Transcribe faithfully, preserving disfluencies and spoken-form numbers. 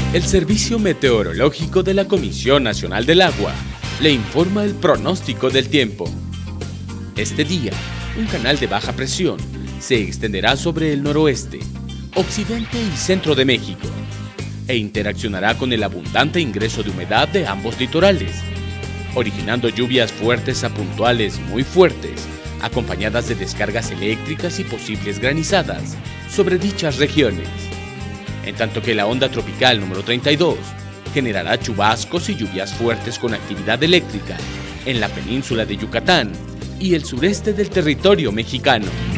El Servicio Meteorológico de la Comisión Nacional del Agua le informa el pronóstico del tiempo. Este día, un canal de baja presión se extenderá sobre el noroeste, occidente y centro de México e interaccionará con el abundante ingreso de humedad de ambos litorales, originando lluvias fuertes a puntuales muy fuertes, acompañadas de descargas eléctricas y posibles granizadas sobre dichas regiones. En tanto que la onda tropical número treinta y dos generará chubascos y lluvias fuertes con actividad eléctrica en la península de Yucatán y el sureste del territorio mexicano.